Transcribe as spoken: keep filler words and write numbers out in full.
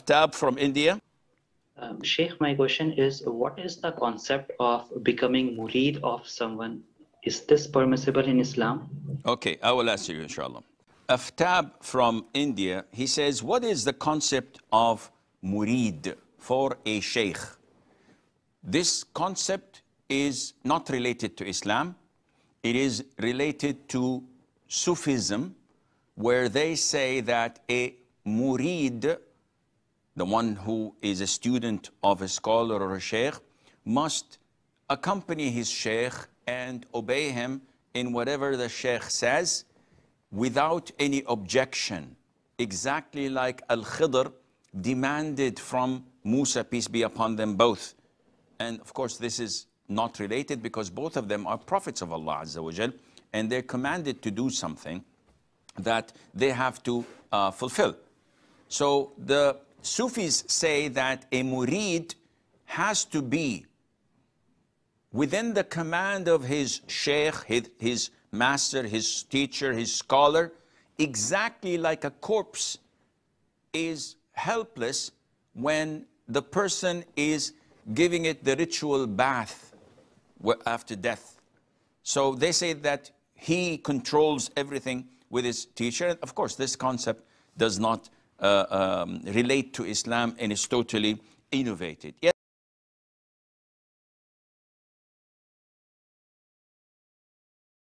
Aftab from India. Um, Sheikh, my question is, what is the concept of becoming Mureed of someone? Is this permissible in Islam? Okay, I will answer you, inshallah. Aftab from India, he says, what is the concept of Mureed for a Sheikh? This concept is not related to Islam. It is related to Sufism, where they say that a Mureed, the one who is a student of a scholar or a Sheikh, must accompany his Sheikh and obey him in whatever the Sheikh says without any objection, exactly like Al-Khidr demanded from Musa, peace be upon them both. And of course, this is not related because both of them are prophets of Allah Azza wa Jal, and they're commanded to do something that they have to uh, fulfill. So the Sufis say that a Mureed has to be within the command of his Sheikh, his, his master, his teacher, his scholar, exactly like a corpse is helpless when the person is giving it the ritual bath after death. So they say that he controls everything with his teacher. Of course, this concept does not uh, um, relate to Islam and is totally innovated.